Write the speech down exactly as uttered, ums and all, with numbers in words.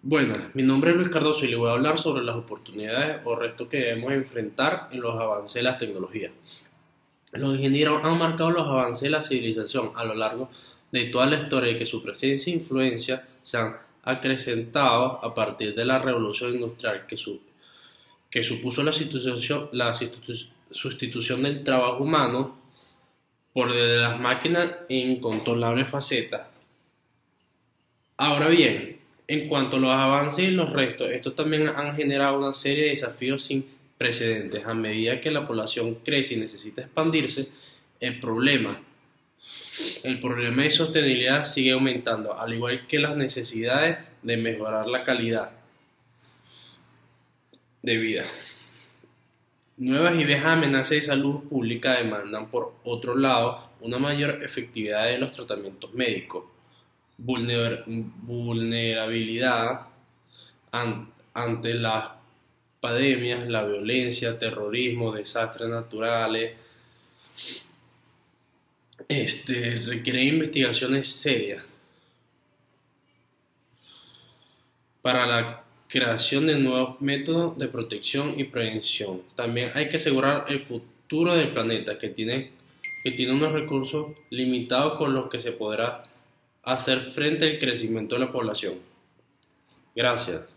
Buenas, mi nombre es Luis Cardoso y le voy a hablar sobre las oportunidades o retos que debemos enfrentar en los avances de las tecnologías. Los ingenieros han marcado los avances de la civilización a lo largo de toda la historia y que su presencia e influencia se han acrecentado a partir de la revolución industrial que, su- que supuso la, sustitución, la sustitu- sustitución del trabajo humano por el de las máquinas en incontrolables facetas. Ahora bien, en cuanto a los avances y los restos, estos también han generado una serie de desafíos sin precedentes. A medida que la población crece y necesita expandirse, el problema, el problema de sostenibilidad sigue aumentando, al igual que las necesidades de mejorar la calidad de vida. Nuevas y viejas amenazas de salud pública demandan, por otro lado, una mayor efectividad de los tratamientos médicos, vulner- vulnerabilidad an- ante las pandemias, la violencia, terrorismo, desastres naturales. Este, requiere investigaciones serias para la creación de nuevos métodos de protección y prevención. También hay que asegurar el futuro del planeta, que tiene, que tiene unos recursos limitados con los que se podrá hacer frente al crecimiento de la población. Gracias.